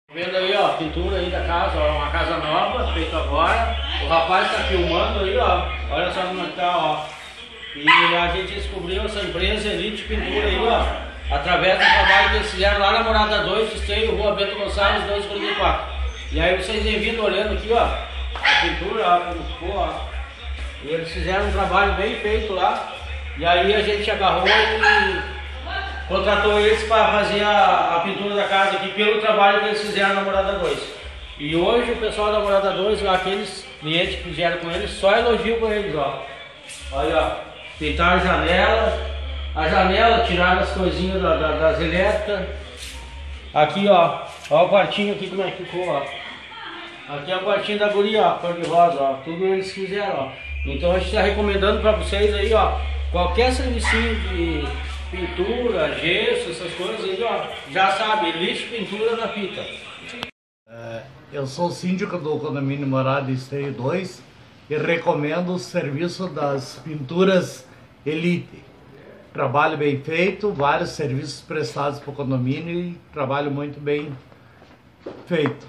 Vendo aí, ó, pintura aí da casa, ó, uma casa nova, feita agora. O rapaz tá filmando aí, ó, olha só como tá, ó. E a gente descobriu essa empresa Elite Pintura aí, ó, através do trabalho que eles fizeram lá na Morada 2, Esteio, Rua Bento Gonçalves, 244. E aí vocês vêm vindo olhando aqui, ó, a pintura, ó, como ficou, ó. E eles fizeram um trabalho bem feito lá. E aí a gente agarrou e contratou eles para fazer a pintura da casa aqui pelo trabalho que eles fizeram na Morada 2. E hoje o pessoal da Morada 2, aqueles clientes que fizeram com eles, só elogio com eles, ó. Olha, ó, pintaram a janela, tiraram as coisinhas das elétricas. Aqui, ó o quartinho aqui como é que ficou, ó. Aqui é o quartinho da guria, ó, cor de rosa, ó. Tudo eles fizeram, ó. Então a gente está recomendando para vocês aí, ó, qualquer servicinho de pintura, gesso, essas coisas aí, ó, já sabe, Elite Pintura na fita. Eu sou síndico do condomínio Morada Esteio 2 e recomendo o serviço das pinturas Elite. Trabalho bem feito, vários serviços prestados para o condomínio e trabalho muito bem feito.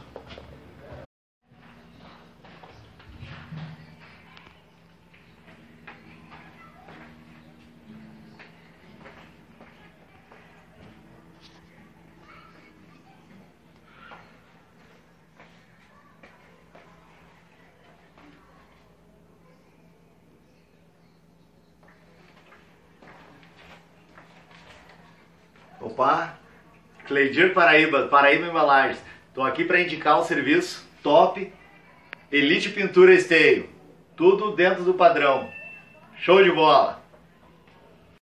Opa, Cleidir Paraíba Embalagens. Estou aqui para indicar um serviço top, Elite Pintura Esteio. Tudo dentro do padrão. Show de bola!